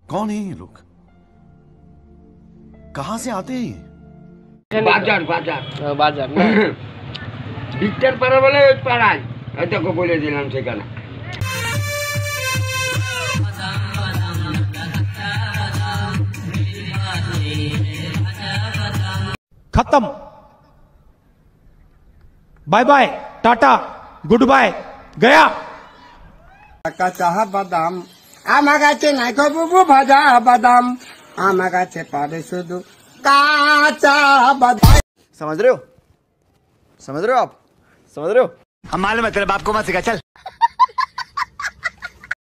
कौन है ये लोग? कहां से आते हैं ये? বাজার বাজার বাজার না ভিক্টর পাড়া বলে ওই পাড়ায় তোকে বলে দিলাম সেখানে। खत्म, bye bye, tata, good bye, गया। চাহা বাদাম আমার কাছে নাই বুবু ভাজা বাদাম আমার কাছে পারে শুধু কাঁচা বাদাম। समझ रहे हो? समझ रहे हो आप? समझ रहे हो? हम मालूम है तेरे बाप को मत सिखा, चल।